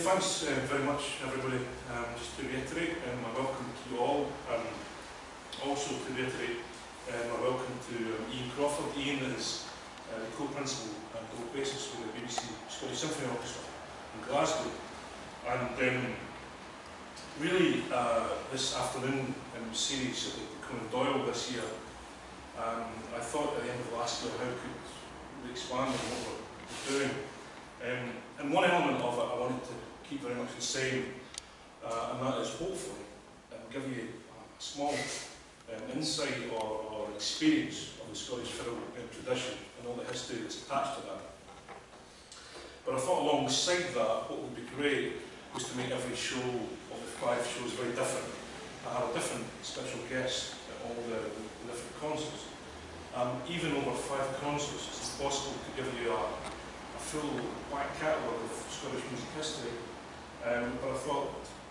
thanks very much, everybody. Just to reiterate, my welcome to you all. Also to reiterate, my welcome to Ian Crawford. Ian is the co-principal and co-bassist for the BBC Scottish Symphony Orchestra in Glasgow. And really, this afternoon series at the Conan Doyle this year, I thought at the end of last year, how could we expand on what we're doing? And one element of it I wanted to keep very much the same, and that is hopefully give you a small insight or experience of the Scottish fiddle tradition and all the history that's attached to that. But I thought alongside that, what would be great was to make every show of the 5 shows very different. I have a different special guest at all the different concerts. Even over 5 concerts, it's possible to give you a full back catalogue of Scottish music history. But I thought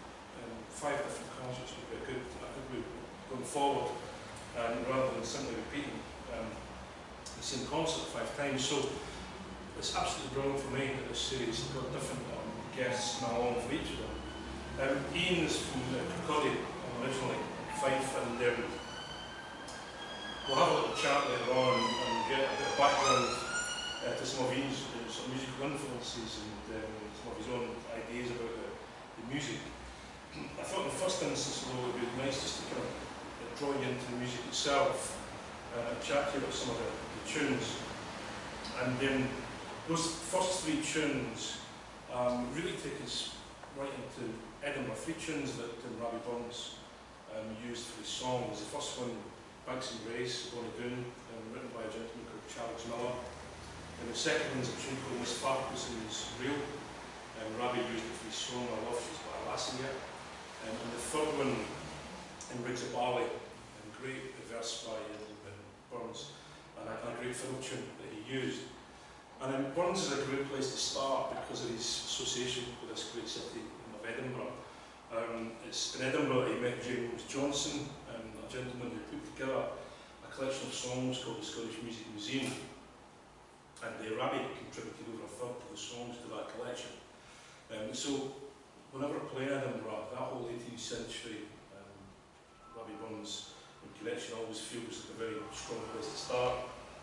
5 different concerts would be a good going forward, rather than simply repeating the same concert 5 times. So it's absolutely brilliant for me that this series has got different guests along for each of them. Ian is from Kirkcaldy originally, Fife, and we'll have a little chat later on and get a bit of background to some of Ian's musical influences and some of his own ideas about the music. I thought in the first instance, though, it would be nice just to kind of draw you into the music itself and chat to you about some of the tunes. And those first 3 tunes really take us right into Edinburgh. 3 tunes that Robbie Burns used for his songs. The first one, Bags and Grace, Bonnie Doon, written by a gentleman called Charles Miller. And the second one is a tune called Miss Farquharson's Reel. Robbie used it for his song I Love She's by Lassie. And the third one, in Rigs of Barley, great verse by Burns, and a great fiddle tune that he used. And Burns is a great place to start because of his association with this great city of Edinburgh. It's in Edinburgh that he met James Johnson, a gentleman who put together a collection of songs called the Scottish Music Museum. And Robbie contributed over a third of the songs to that collection. So whenever I play Edinburgh, that whole 18th century Robbie Burns collection always feels like a very strong place to start.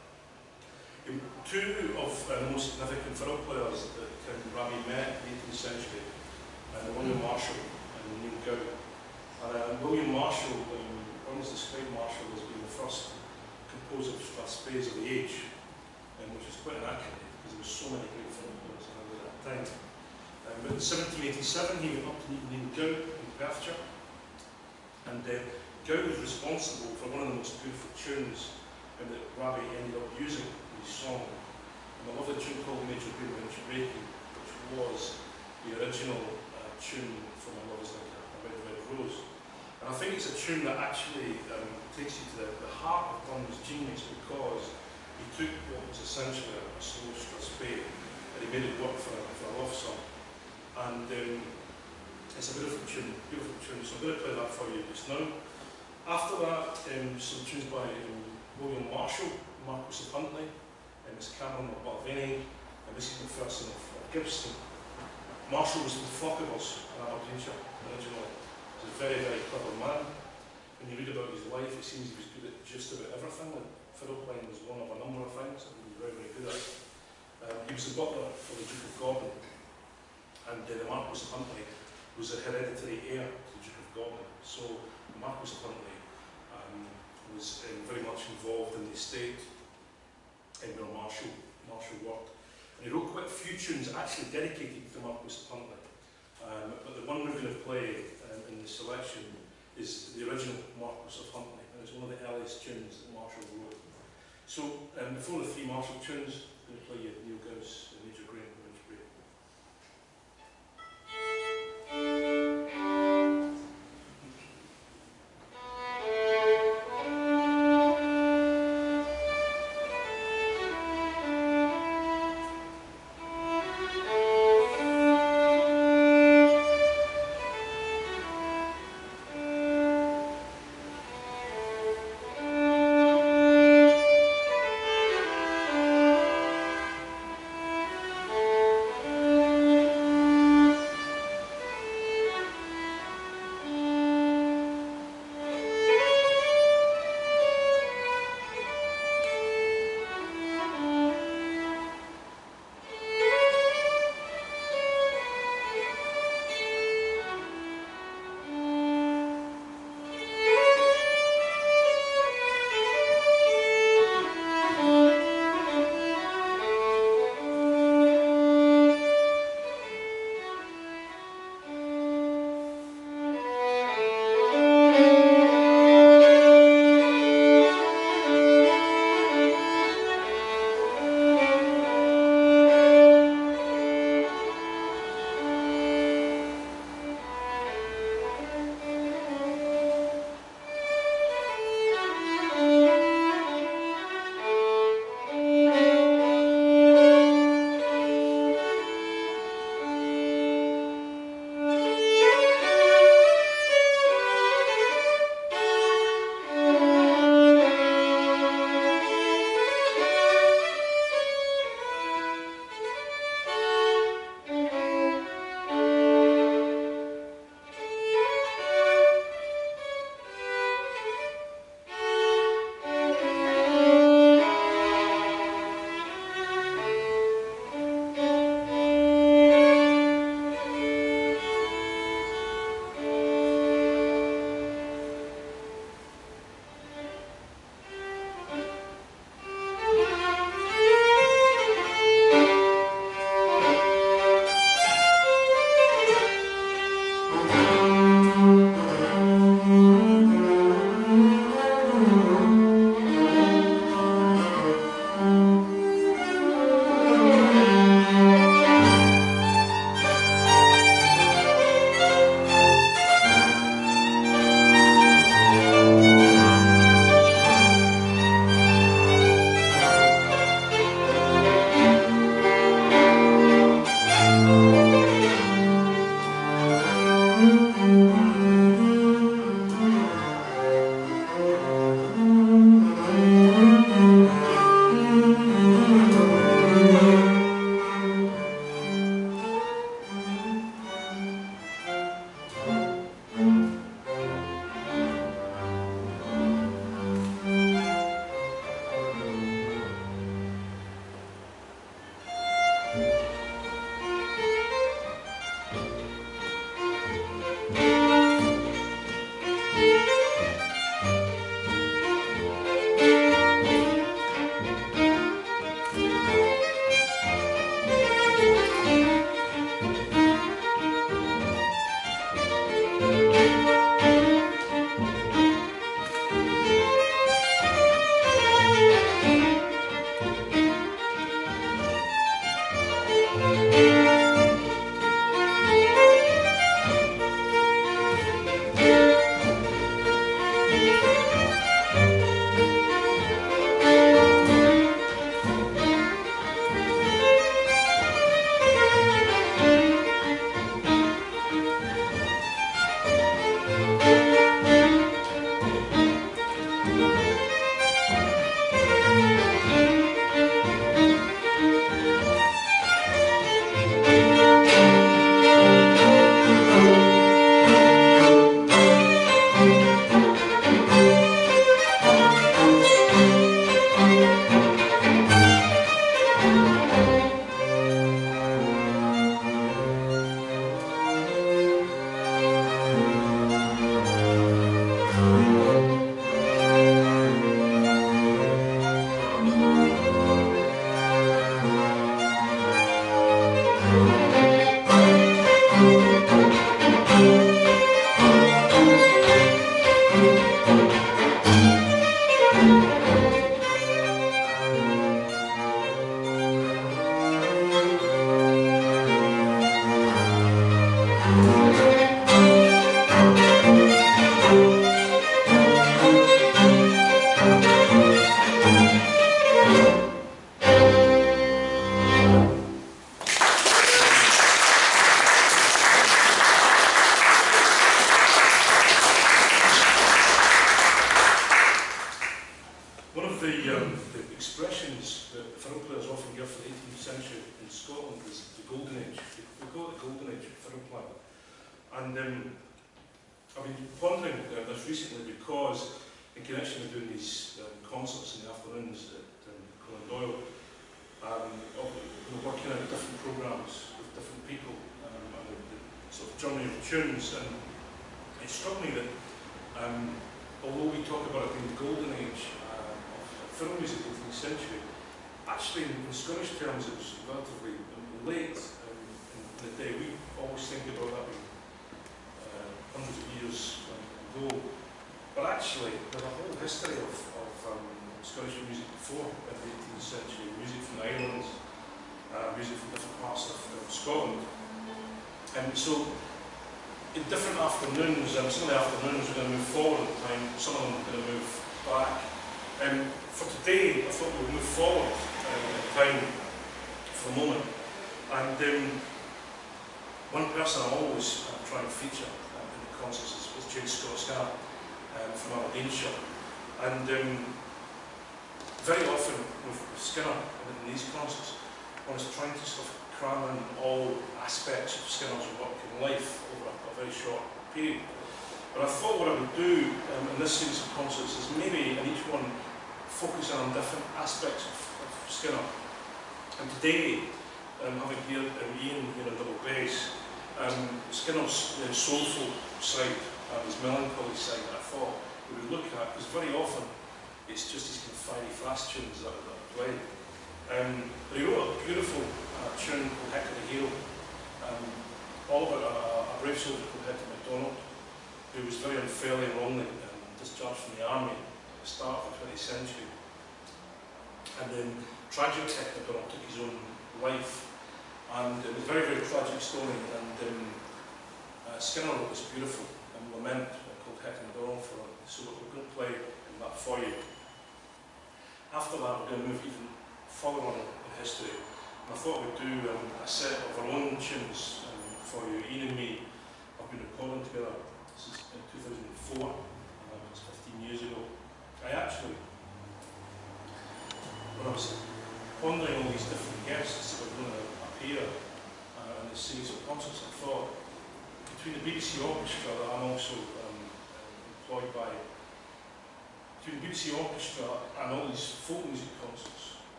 2 of the most significant fiddle players that Robbie met in the 18th century, William Marshall and Neil Gow. And William Marshall, Burns described Marshall as being the first composer of Strathspeys of the age, which is quite inaccurate because there were so many great fiddle players around at that time. But in 1787 he went up to meet Neil Gow in Perthshire, and Gow was responsible for one of the most beautiful tunes that Robbie ended up using in his song. And I love the tune called Major Green Major Breaking, which was the original tune from I Love Is Like a Red, Red Rose. And I think it's a tune that actually takes you to the heart of Burns' genius, because he took what was essentially a slow Strathspey and he made it work for a love song. And it's a beautiful tune, so I'm going to play that for you just now. After that, some tunes by William Marshall, Marquis of Huntly, Miss Cameron of Balvenie, and Mrs McPherson of Gibson. Marshall was from Fochabers in Aberdeenshire originally. He was a very, very clever man. When you read about his life, it seems he was good at just about everything. Like fiddle playing was one of a number of things that he was very, very good at. He was the butler for the Duke of Gordon, and the Marquis of Huntly was the hereditary heir to the Duke of Gordon. So the Marquis of Huntly was very much involved in the estate where Marshall worked. And he wrote quite a few tunes actually dedicated to the Marquis of Huntly. But the one we're going to play in the selection is the original Marquis of Huntly, and it's one of the earliest tunes that Marshall wrote. So before the 3 Marshall tunes, I'm going to play you Neil Gow's Major Graham Major Breaking.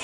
much.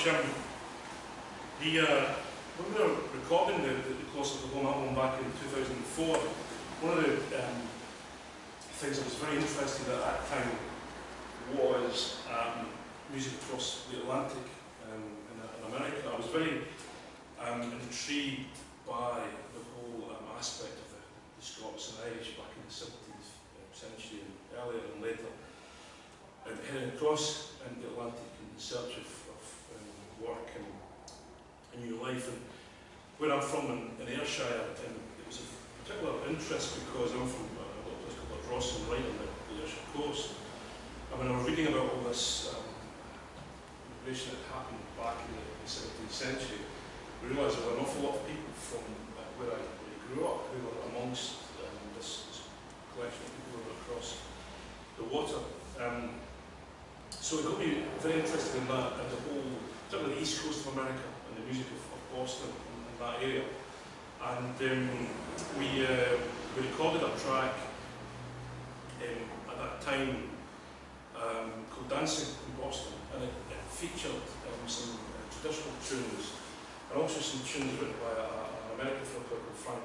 When we were recording the Close of the Home album back in 2004, one of the things that was very interesting at that time was music across the Atlantic in America. I was very intrigued by the whole aspect of the Scots and Irish back in the 17th century and earlier and later, and heading across the Atlantic in search of work and a new life. And where I'm from in Ayrshire, it was of particular interest because I'm from a little place called Ardrossan, right on the Ayrshire coast. And when I was reading about all this immigration that happened back in the 17th century, I realised there were an awful lot of people from where I grew up who were amongst this collection of people who were across the water. So it got me very interested in that, and the whole, particularly the east coast of America and the music of Boston and that area. And we recorded a track at that time called Dancing in Boston, and it featured some traditional tunes and also some tunes written by an American folk called Frank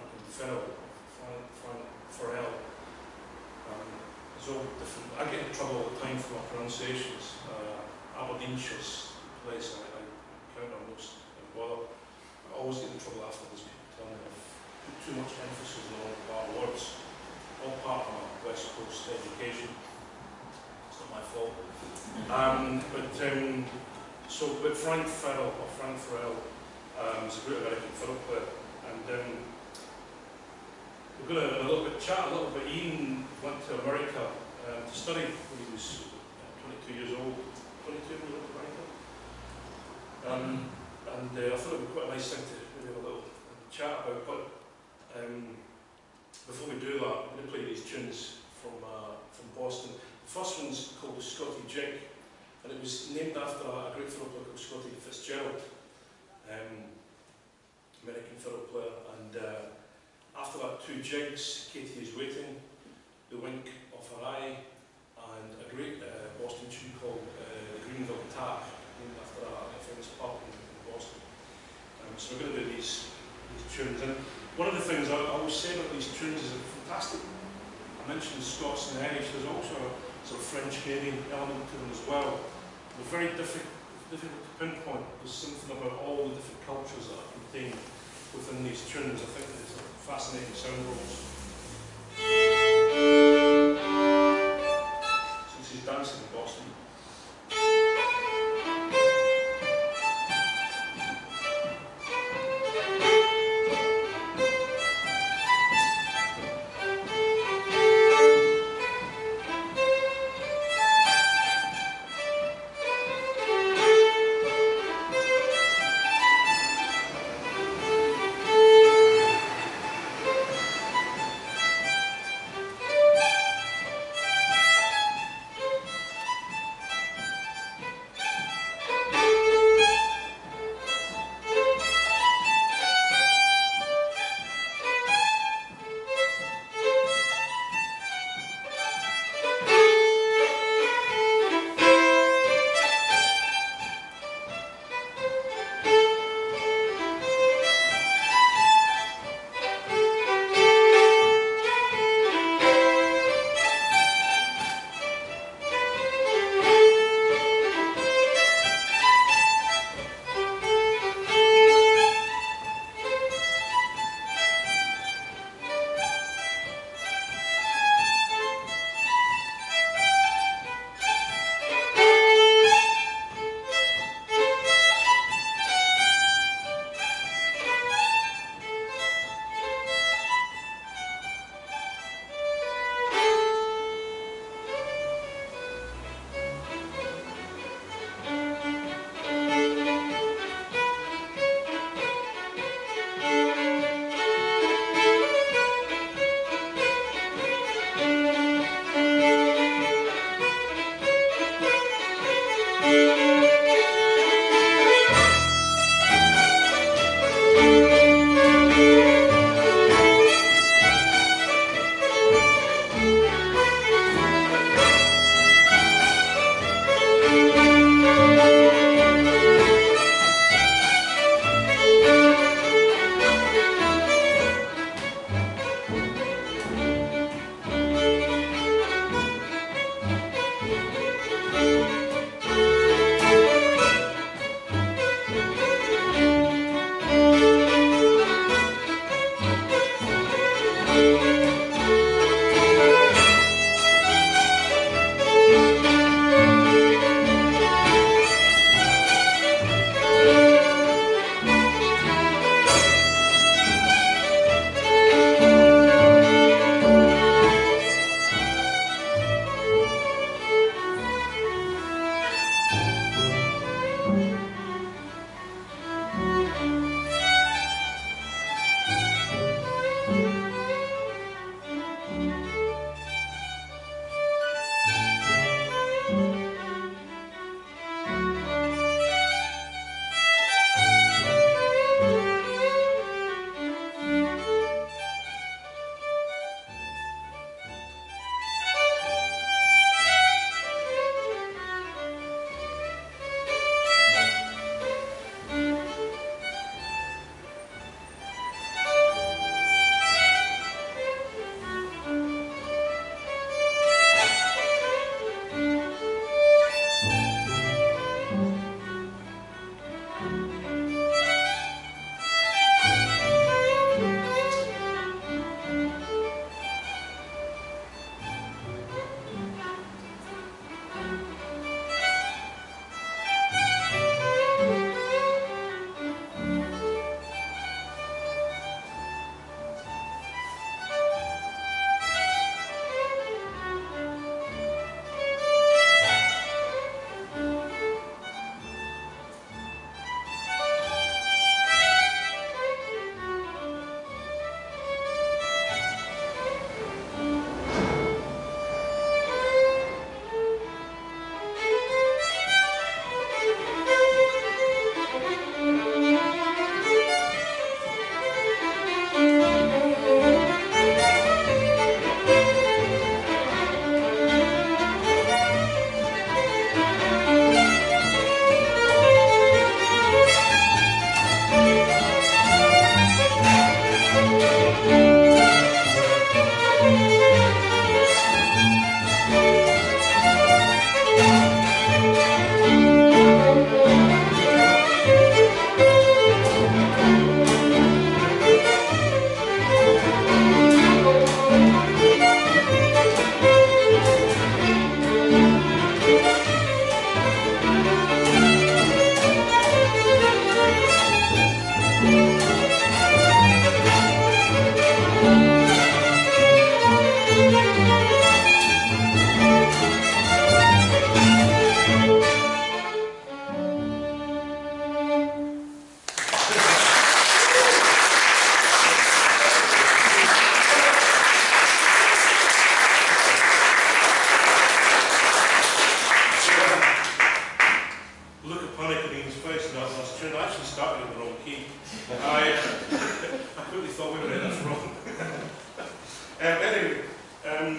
Farrell. So different. I get in trouble all the time for my pronunciations. Aberdeenshire's place I count on most bother. I always get in trouble after this. People tell me I've put too much emphasis on all part words. All part of my West Coast education. It's not my fault. But Frank Farrell is a great American fiddle player, and we're going to chat a little bit. Ian went to America to study when he was 22 years old. 22 years old, right? I thought it would be quite a nice thing to maybe have a little chat about. But before we do that, I'm going to play these tunes from Boston. The first one's called the Scotty Jig, and it was named after a great fiddle player called Scotty Fitzgerald, American fiddle player. And after that, two jigs, Katie Is Waiting, The Wink of Her Eye, and a great Boston tune called the Greenville Tap, named after a famous pub in Boston. So we're going to do these tunes. And one of the things I always say about these tunes is they're fantastic. I mentioned the Scots and the Irish, there's also a sort of French-Canadian element to them as well. They're very difficult to pinpoint. There's something about all the different cultures that are contained within these tunes. I think it's a fascinating sound rolls. So this is Dancing in Boston.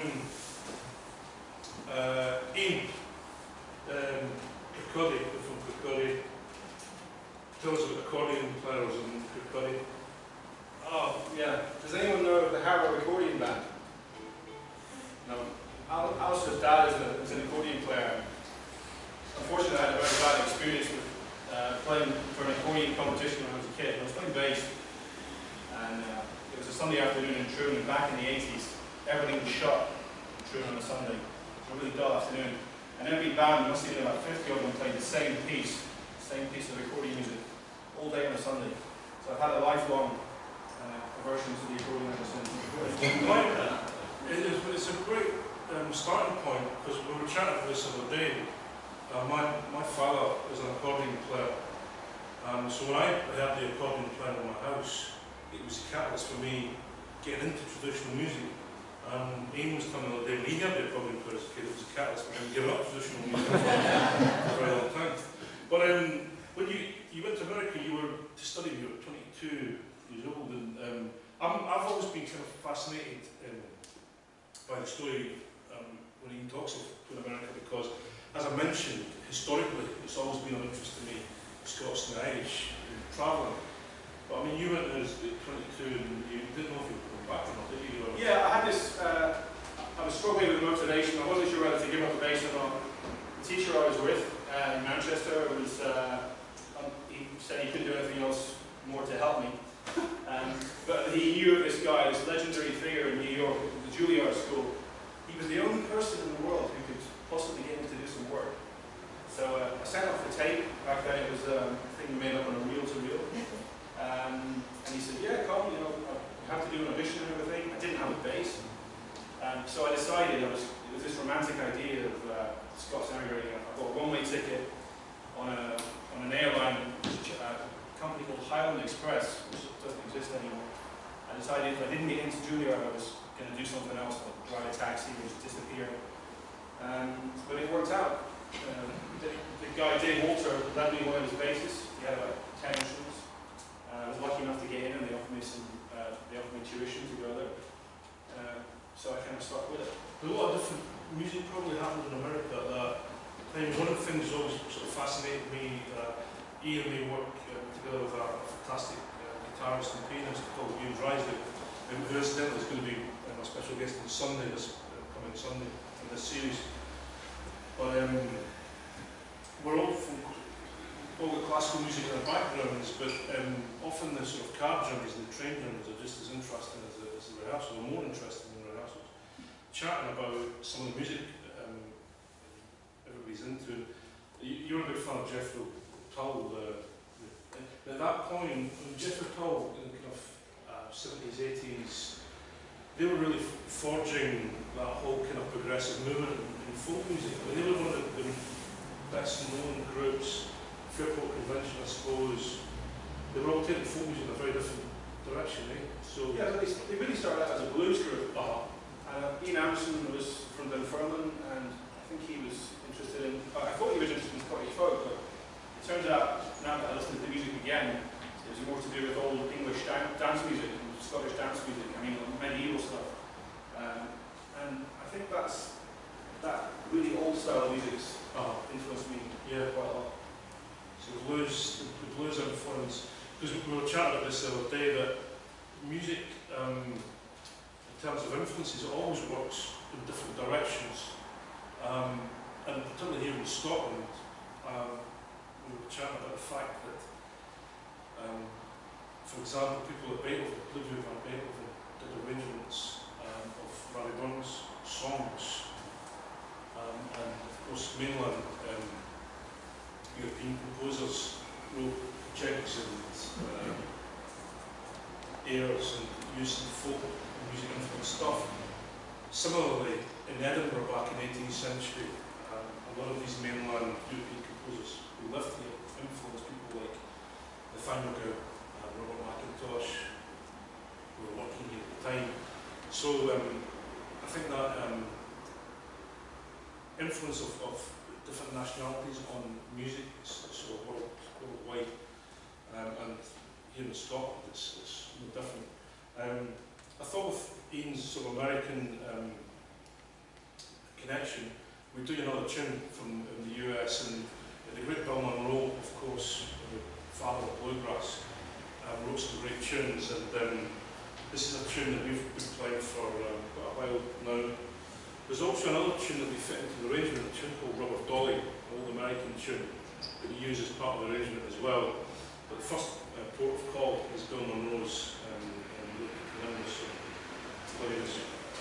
Ian Kirkcaldy from Kirkcaldy. Tell us about accordion players in Kirkcaldy. Oh, yeah. Does anyone know the Harbour Accordion Band? No. Alistair's dad is an accordion player. Unfortunately, I had a very bad experience with playing for an accordion competition when I was a kid. I was playing bass, and it was a Sunday afternoon in Troon, and back in the 80s, everything was shut in Troon on a Sunday. It was a really dull afternoon. And every band, must have been about 50 of them, played the same piece of accordion music, all day on a Sunday. So I've had a lifelong aversion to the accordion ever since. It's a great starting point, because we were chatting about this the other day. My father is an accordion player, so when I had the accordion playing in my house, it was a catalyst for me getting into traditional music. Ian was telling me the other day, when he had the accordion player as a kid, it was a catalyst for him giving up traditional music for a very long time. But when you went to America, you were to study, you were 22 years old, and I've always been kind of fascinated by the story when he talks of going to America, because, as I mentioned, historically, it's always been of interest to me, Scots and Irish, travelling. But I mean, you went there as 22 and you didn't know if you were going back or not, did you? Yeah, I had this, I was struggling with motivation. I wasn't sure whether to give up the bass or not. The teacher I was with in Manchester was, he said he couldn't do anything else more to help me. But he knew of this guy, this legendary figure in New York, the Juilliard School. He was the only person in the world who could possibly get him to do some work. So I sent off the tape. Back then it was a thing made up on a reel-to-reel. And he said, yeah, come, you know, I have to do an audition and everything. I didn't have a bass. So I decided, it was this romantic idea of Scots emigrating. I got a one-way ticket on an airline, a company called Highland Express, which doesn't exist anymore. I decided if I didn't get into Juilliard, I was going to do something else, like drive a taxi or just disappear. But it worked out. The guy, Dave Walter, lent me one of his basses. He had about 10 instruments. I was lucky enough to get in, and they offered me tuition to go there. So I kind of stuck with it. A lot of different music probably happened in America at that time. One of the things that always sort of fascinated me, Ian and me work together with a fantastic guitarist and pianist called Ian Drysdale, who incidentally is going to be a special guest on Sunday, this coming Sunday in this series. But we're all got classical music in our backgrounds, but often the sort of card journeys and the train journeys are just as interesting as the rehearsal, or more interesting than the rehearsals. Chatting about some of the music everybody's into. You're a big fan of Jethro Tull. At that point, Jethro Tull, in the kind of 70s, 80s, they were really forging that whole kind of progressive movement in folk music. I mean, they were one of the best known groups. Fairport Convention, I suppose. They were all taking folk music in a very different direction, eh? So yeah, they really started out as a blues group. Ian Anderson was from Dunfermline, and I think he was interested in. I thought he was interested in Scottish folk, but it turns out now that I listen to the music again, it was more to do with old English dance music and Scottish dance music. I mean, medieval stuff. And I think that really old style music's influenced me quite a lot. So the blues influence, because we were chatting about this the other day, that music, in terms of influences, it always works in different directions. And particularly here in Scotland, we were chatting about the fact that, for example, people at Beethoven, Ludwig van Beethoven, did arrangements of Barry Burns songs, and of course mainland European composers wrote projects and airs and used some folk music influenced stuff. Similarly, in Edinburgh back in the 18th century, a lot of these mainland European composers who lived here influenced people like Nathaniel Gow and Robert McIntosh, who were working here at the time. So I think that influence of different nationalities on music is sort of worldwide, and here in Scotland it's no different. I thought with Ian's sort of American connection, we do another tune from the US, and the great Bill Monroe, of course, the father of bluegrass, wrote some great tunes, and this is a tune that we've been playing for quite a while now. There's also another tune that we fit into the arrangement, a tune called Robert Dolly, an old American tune that we use as part of the arrangement as well. But the first port of call is Bill Monroe's so play this.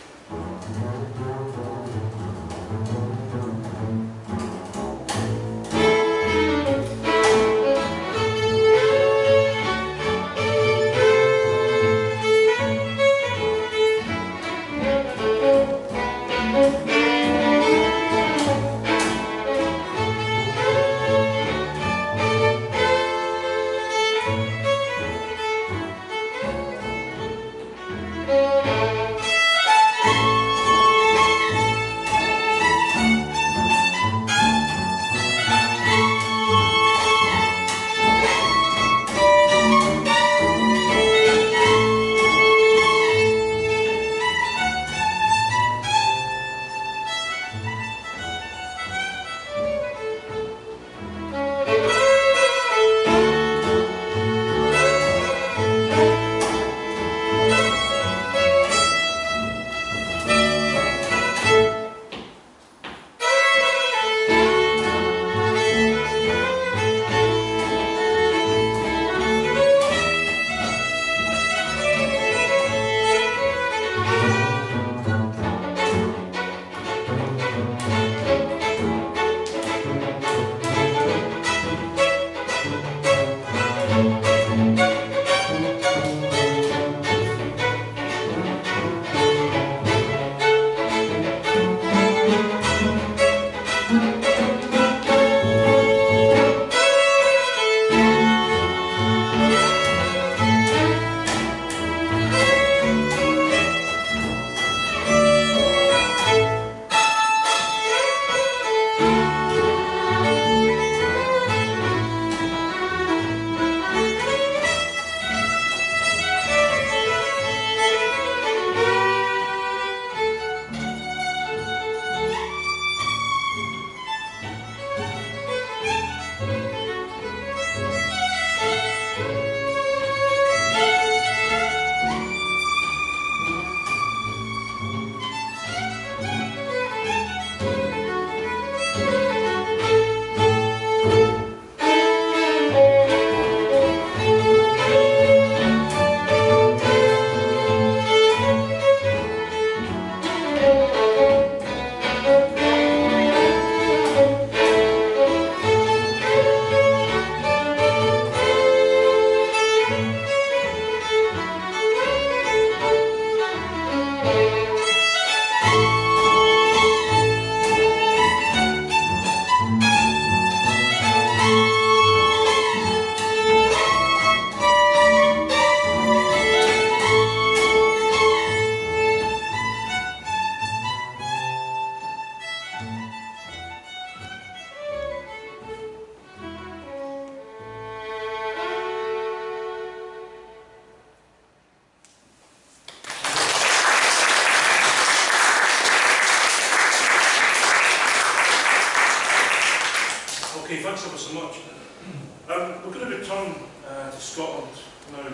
Okay, thanks ever so much. We're going to return to Scotland now,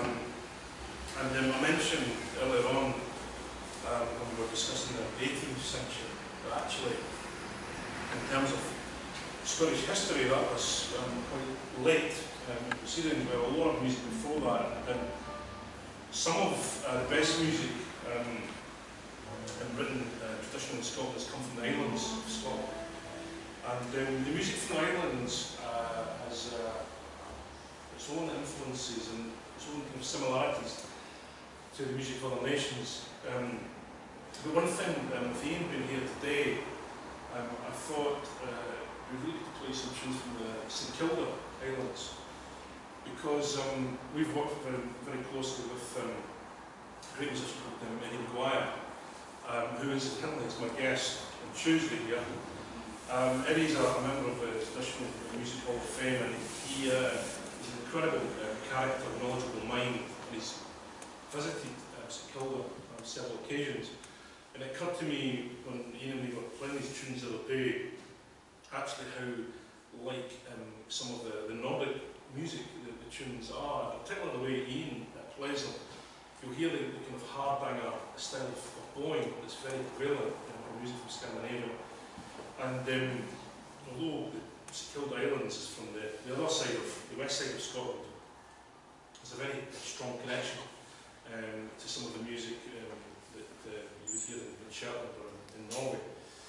and I mentioned earlier on when we were discussing the 18th century, but actually in terms of Scottish history that was quite late proceeding. There were a lot of music before that, and some of the best music in Britain, traditionally in Scotland, has come from the islands of Scotland. And the music from the islands has its own influences and its own kind of similarities to the music of other nations. But one thing, with Ian being here today, I thought we really could play some tunes from the St Kilda Islands, because we've worked very, very closely with a great musician called Eddie Maguire, who incidentally is my guest on Tuesday here. Eddie's a member of the Traditional Music Hall of Fame, and he's an incredible character, knowledgeable mind, and he's visited St Kilda on several occasions. And it occurred to me when Ian and we were playing these tunes the other day, actually how like some of the Nordic music, the tunes are, particularly the way Ian plays them. You'll hear the kind of hardbanger style of bowing that's very prevalent in music from Scandinavia. And although the Kilda Islands is from the other side of, the west side of Scotland, there's a very strong connection to some of the music that you would hear in Shetland or in Norway.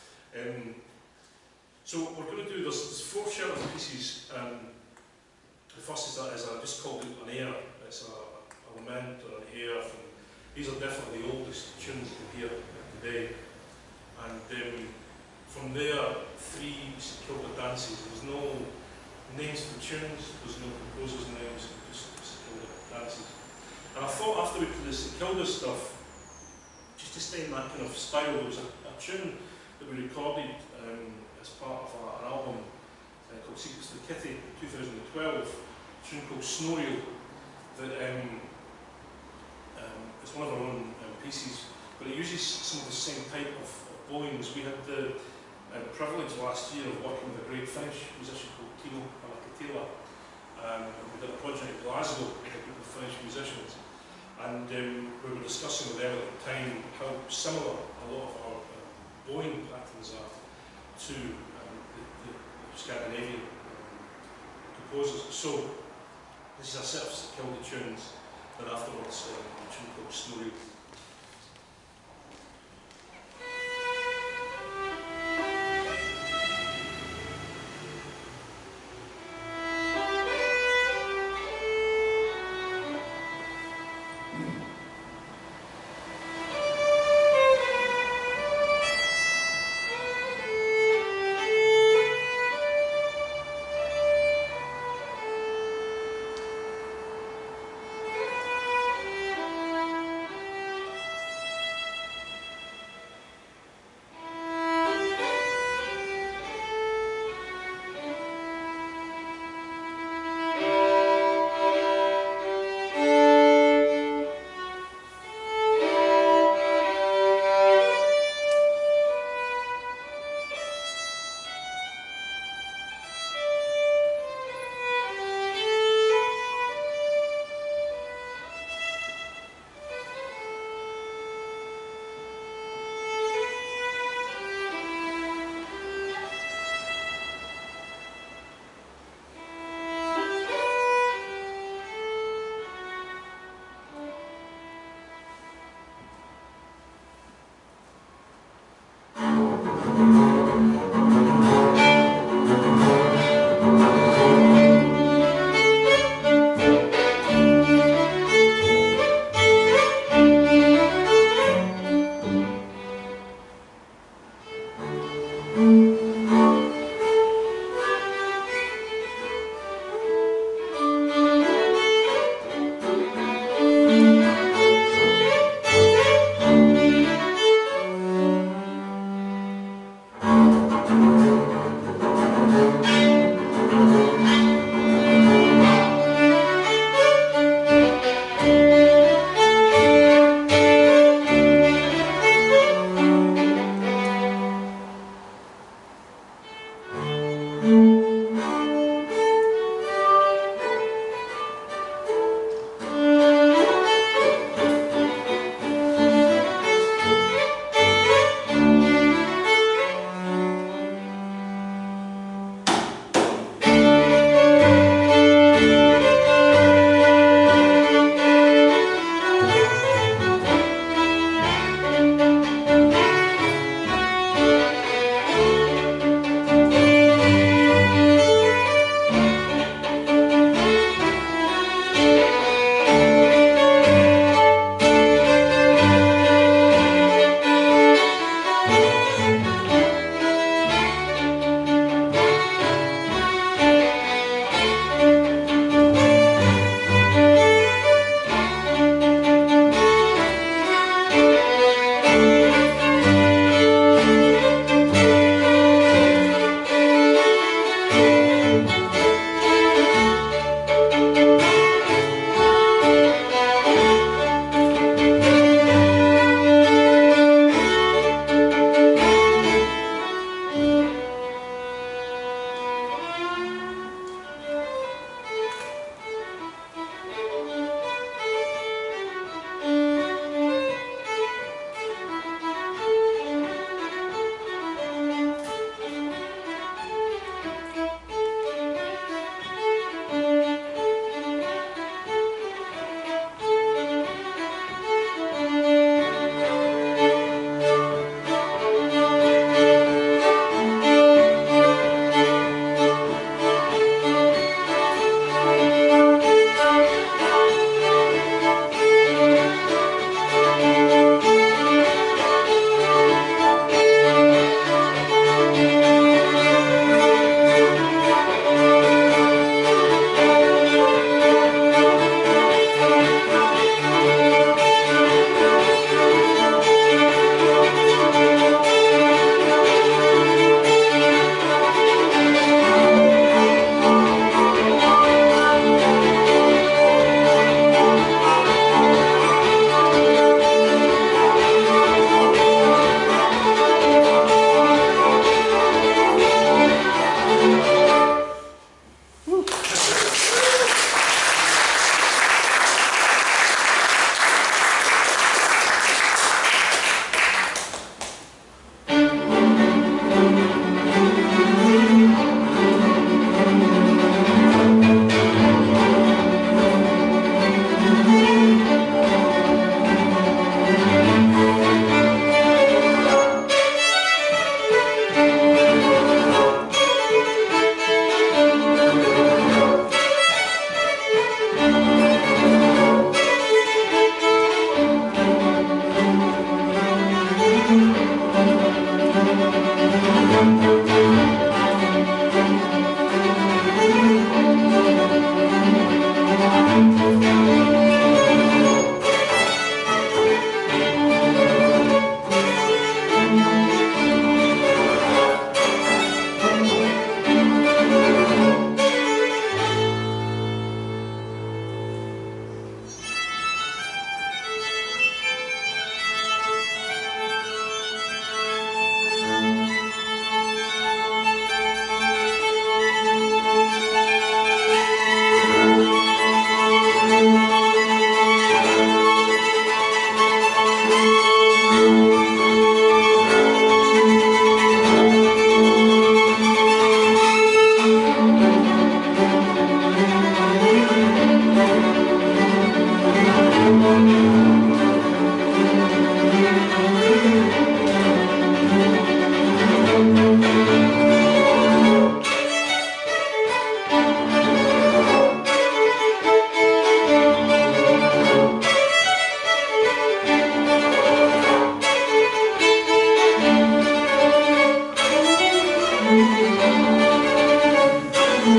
So we're going to do, there's 4 Shetland pieces. The first is I just called it an air. It's a lament or an air. These are definitely the oldest tunes you can hear today. And from there, 3 St Kilda dances. There's no names for tunes, there's no composers' names, just St Kilda dances. And I thought after we put the St Kilda stuff, just to stay in that kind of style, there was a tune that we recorded as part of an album called Secrets of the Kitty in 2012, a tune called Snoreel, that it's one of our own pieces, but it uses some of the same type of bowings. We had the privilege last year of working with a great Finnish musician called Timo Alakatila. We did a project in Glasgow with a group of Finnish musicians, and we were discussing with them at the time how similar a lot of our bowing patterns are to the Scandinavian composers. So this is a set of St Kilda tunes, then afterwards a tune called Snoreel.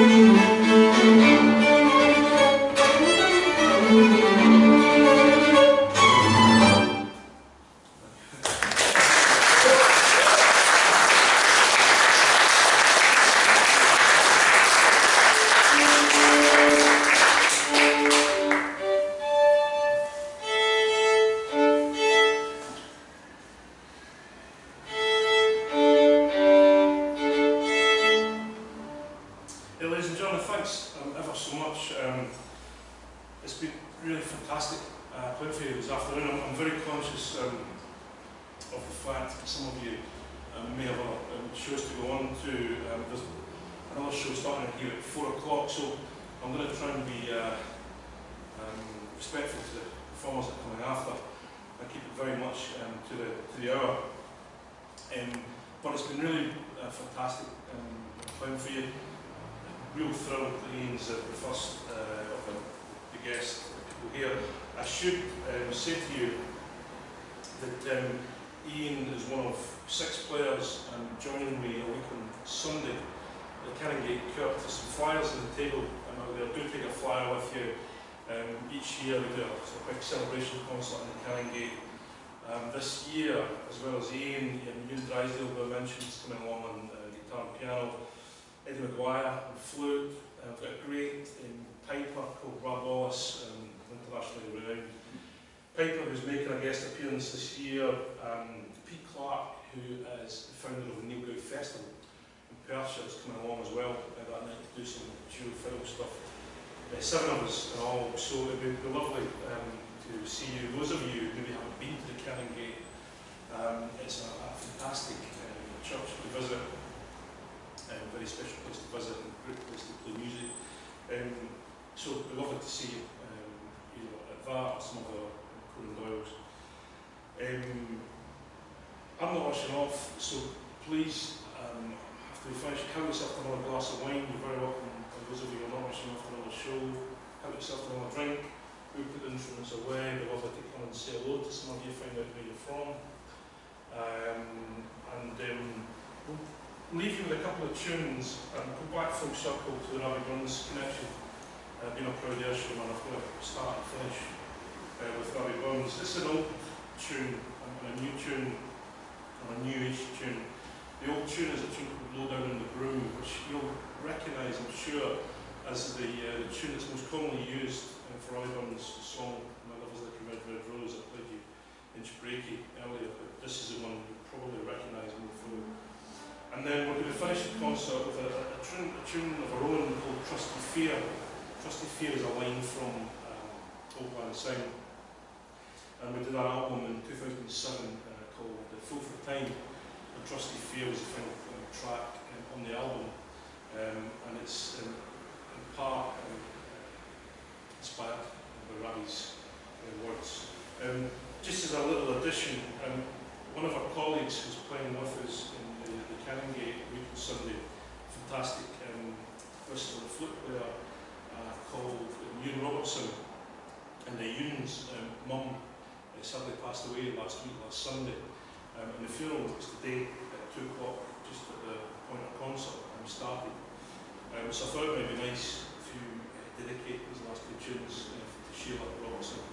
Ladies and gentlemen, thanks ever so much. It's been really fantastic playing for you this afternoon. I'm very conscious of the fact that some of you may have shows to go on to. There's another show starting here at 4 o'clock, so I'm going to try and be respectful to the performers that are coming after and keep it very much to the hour. But it's been really fantastic playing for you. Real thrill that Ian's the first of the guest people here. I should say to you that Ian is one of 6 players joining me a week on Sunday at the Canongate Cup. There's some flyers on the table out there. Do take a flyer with you. Each year we do a big celebration concert in the Canongate. This year, as well as Ian Drysdale, who I mentioned, is coming along on guitar and piano. Eddie Maguire on flute. We've got a great piper called Rob Wallace, internationally renowned piper who's making a guest appearance this year. Pete Clark, who is the founder of the Neil Gow Festival in Perthshire, is coming along as well that night to do some chill film stuff. 7 of us in all, so it would be lovely to see you. Those of you who maybe haven't been to the Canongate, it's a fantastic church to visit. Very special place to visit and great place to play music. So it'd be lovely to see you either at that or some of the Conan Doyle's. I'm not rushing off, so please, after we finish, help yourself to another glass of wine. You're very welcome. For those of you who are not rushing off to another show, help yourself to another drink. We'll put the instruments away. It'd be lovely to come and say hello to some of you, find out where you're from. We'll leave you with a couple of tunes and go back full circle to the Robbie Burns connection. Being a proud Irishman, I'm going to start and finish with Robbie Burns. This is an old tune and a new tune and a newish tune. The old tune is a tune called Low Down in the Broom, which you'll recognise, I'm sure, as the tune that's most commonly used for Robbie Burns' song My Love Is Like a Red, Red Rose. I played you Inch Breaky earlier, but this is the one you probably recognise more fully. And then we're going to finish the concert with a tune of our own called Trusty Fear. Trusty Fear is a line from Old Lang Syne. And we did an album in 2007 called Full for Time. And Trusty Fear was the final track on the album. And it's in part inspired by Robbie's words. Just as a little addition, one of our colleagues who's playing with us in the Canongate week on Sunday, fantastic wrestler and flute player called Ewan Robertson, and the Ewan's mum sadly passed away last Sunday, and the funeral was today at 2 o'clock, just at the point of concert started. So I thought it might be nice if you dedicate these last 2 tunes to Sheila Robertson.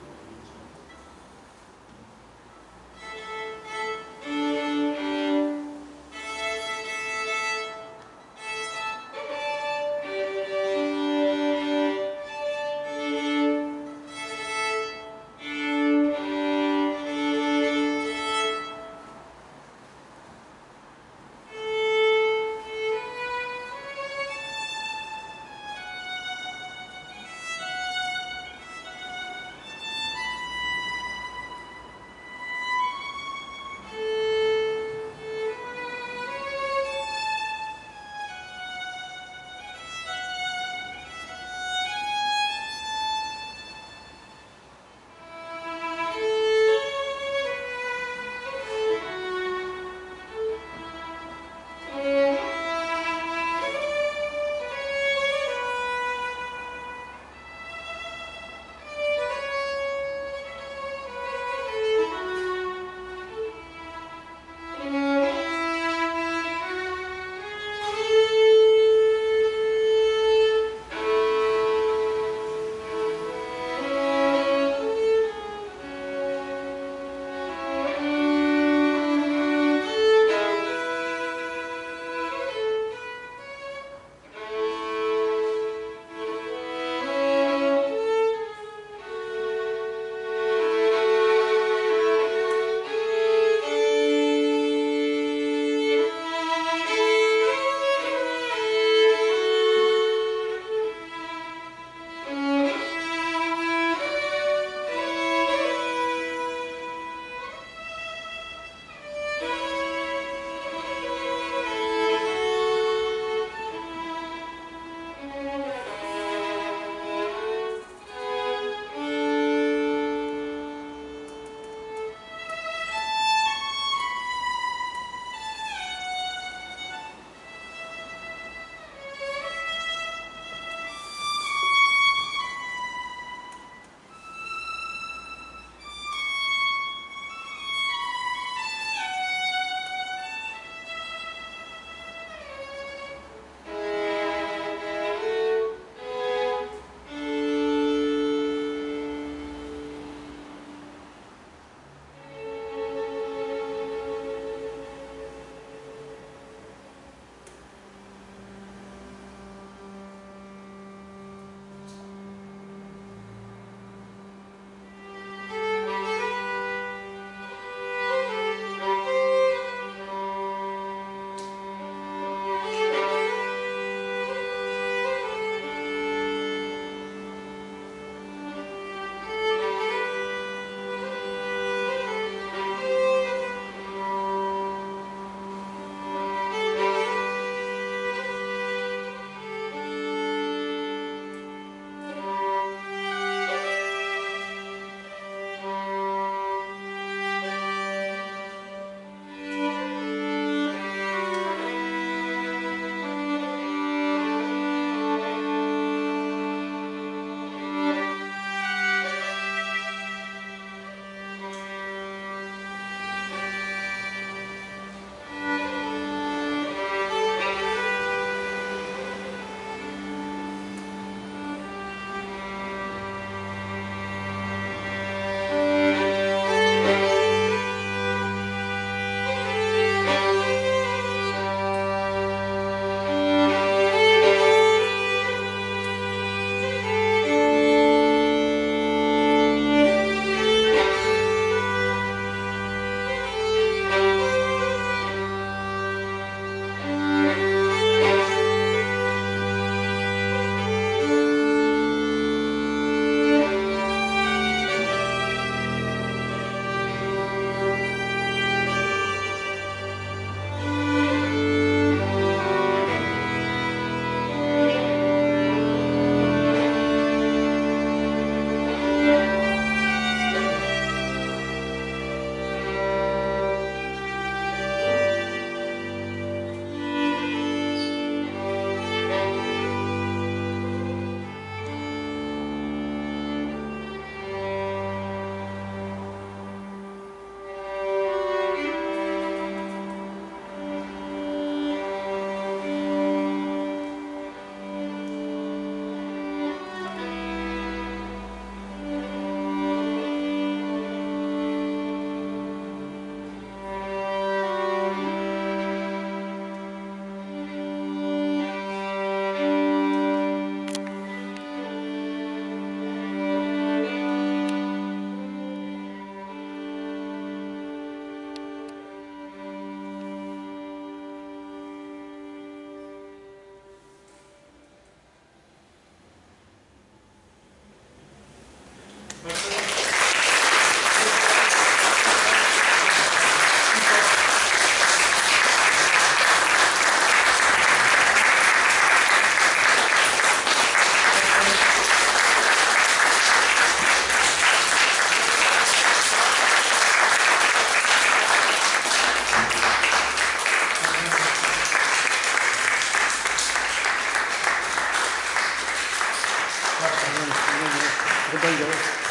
Good day, guys.